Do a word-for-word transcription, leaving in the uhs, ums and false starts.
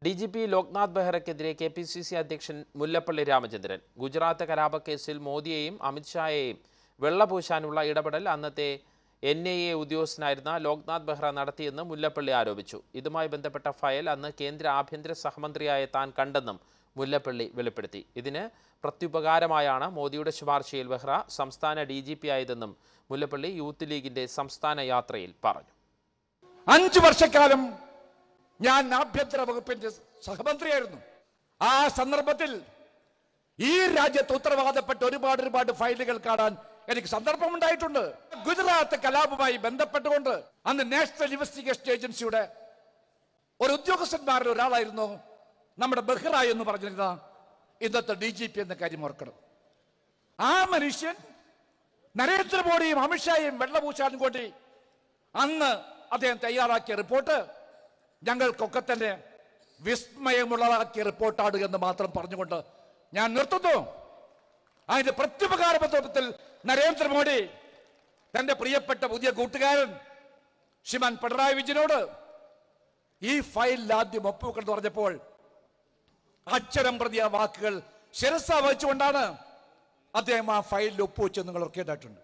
D G P Loknath ബെഹ്റയ്ക്കെതിരെ K P C C അധ്യക്ഷൻ മുല്ലപ്പള്ളി രാമചന്ദ്രൻ. ഗുജറാത്ത് കലാപക്കേസിൽ മോദിയെയും അമിത്ഷായെയും വെള്ളപൂശാനുള്ള ഇടപെടൽ അന്നത്തെ എൻ ഐ എ ഉദ്യോഗസ്ഥനായിരുന്ന ലോക്നാഥ് ബെഹ്റ നടത്തിയെന്ന് മുല്ലപ്പള്ളി ആരോപിച്ചു. ഇതുമായി ബന്ധപ്പെട്ട ഫയൽ അന്ന് കേന്ദ്ര ആഭ്യന്തര സഹമന്ത്രിയായ താൻ കണ്ടെന്നും മുല്ലപ്പള്ളി വെളിപ്പെടുത്തി. ഇതിന് പ്രത്യുപകാരമായാണ് മോദിയുടെ ശുപാർശയിൽ ബെഹ്റ സംസ്ഥാന ഡി ജി പി ആയതെന്നും മുല്ലപ്പള്ളി യൂത്ത് ലീഗിന്റെ സംസ്ഥാന യാത്രയിൽ പറഞ്ഞു. അഞ്ചു വർഷക്കാലം ഞാൻ ആഭ്യന്തര വകുപ്പിന്റെ സഹമന്ത്രിയായിരുന്നു. ആ സന്ദർഭത്തിൽ ഈ രാജ്യത്ത് ഉത്തരവാദപ്പെട്ട ഒരുപാട് ഒരുപാട് ഫയലുകൾ കാണാൻ എനിക്ക് സന്ദർഭമുണ്ടായിട്ടുണ്ട്. ഗുജറാത്ത് കലാപവുമായി ബന്ധപ്പെട്ടുകൊണ്ട് അന്ന് നാഷണൽ ഇൻവെസ്റ്റിഗേഷൻ ഏജൻസിയുടെ ഒരു ഉദ്യോഗസ്ഥന്മാരിൽ ഒരാളായിരുന്നു നമ്മുടെ ബെഹ്റ എന്ന് പറഞ്ഞിരുന്ന ഇന്നത്തെ ഡി ജി പി എന്ന കാര്യം ഓർക്കണം. ആ മനുഷ്യൻ നരേന്ദ്രമോദിയും അമിത്ഷായും വെള്ളപൂശാനും കൂടി അന്ന് അദ്ദേഹം തയ്യാറാക്കിയ റിപ്പോർട്ട് ഞങ്ങൾക്കൊക്കെ തന്നെ വിസ്മയമുള്ളതാക്കിയ റിപ്പോർട്ടാണ് എന്ന് മാത്രം പറഞ്ഞുകൊണ്ട് ഞാൻ നിർത്തുന്നു. അതിന്റെ പ്രത്യുപകാര പത്രത്തിൽ നരേന്ദ്രമോദി തന്റെ പ്രിയപ്പെട്ട പുതിയ കൂട്ടുകാരൻ ശ്രീമാൻ പിണറായി വിജയനോട് ഈ ഫയലിൽ ആദ്യം ഒപ്പുവെക്കണം പറഞ്ഞപ്പോൾ അക്ഷരം പ്രതി ആ വാക്കുകൾ ശിരസാ വഹിച്ചുകൊണ്ടാണ് അദ്ദേഹം ആ ഫയലിൽ ഒപ്പുവെച്ചത് നിങ്ങൾ ഓർക്കേണ്ടതായിട്ടുണ്ട്.